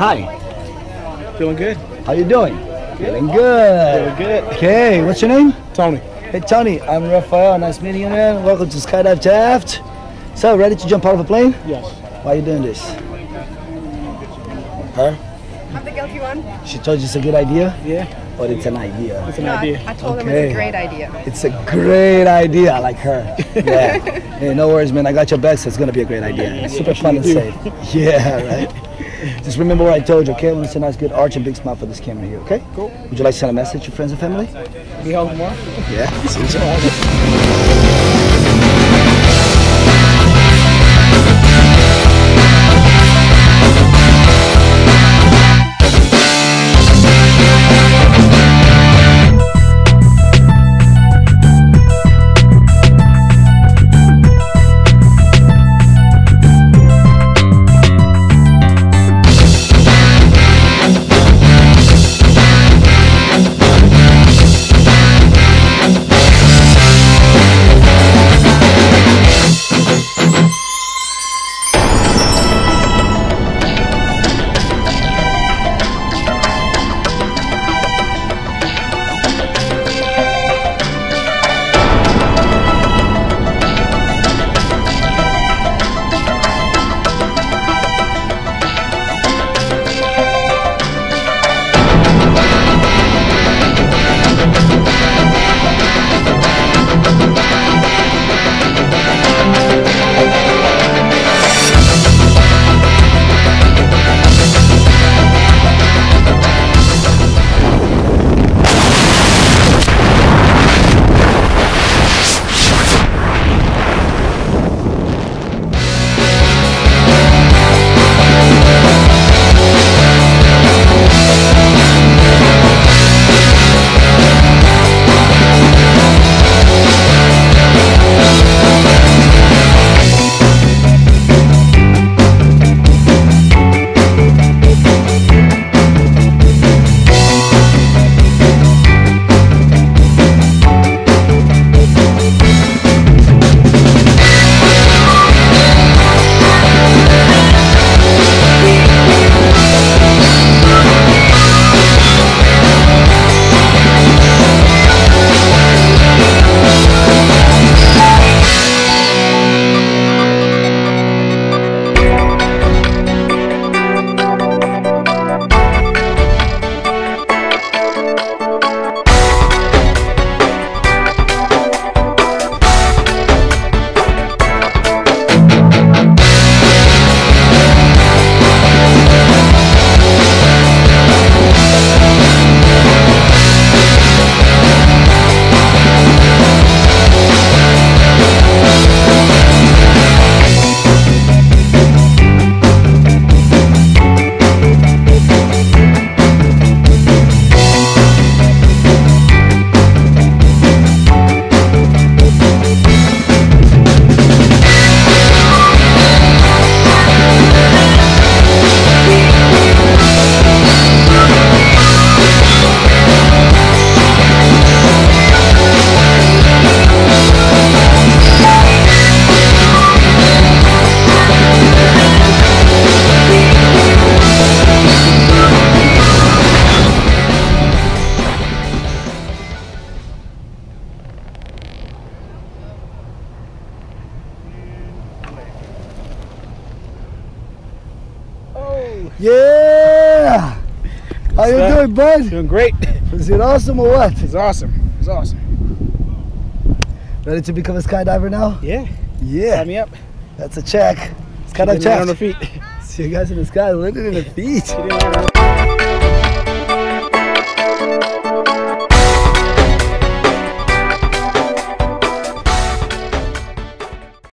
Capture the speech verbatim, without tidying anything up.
Hi. Feeling good? How you doing? Good. Feeling good. Feeling good. Okay, what's your name? Tony. Hey Tony, I'm Raphael. Nice meeting you, man. Welcome to Skydive Taft. So, ready to jump out of a plane? Yes. Why are you doing this? Her? I'm the guilty one. She told you it's a good idea? Yeah. But it's an idea. It's an No, idea. I, I told Okay. him it's a great idea. It's a great idea. I like her. Yeah. Hey, no worries, man. I got your back, so it's gonna be a great idea. It's super fun and safe. Yeah, right. Just remember what I told you, okay? I want to send a nice, good arch and big smile for this camera here, okay? Cool. Would you like to send a message to your friends and family? Be home tomorrow? Yeah. See you tomorrow. Yeah! How you doing, bud? Doing great. Was it awesome or what? It's awesome. It's awesome. Ready to become a skydiver now? Yeah. Yeah. Sign me up. That's a check. Skydive Taft. On Taft. her feet. See you guys in the sky, landing in the feet.